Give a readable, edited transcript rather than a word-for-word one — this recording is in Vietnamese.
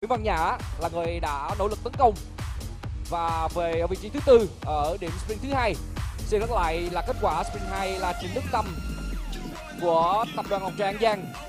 Văn Nhã là người đã nỗ lực tấn công và về ở vị trí thứ tư ở điểm sprint thứ hai. Xin nhắc lại là kết quả sprint 2 là Trịnh Đức Tâm của tập đoàn Ngọc Trai An Giang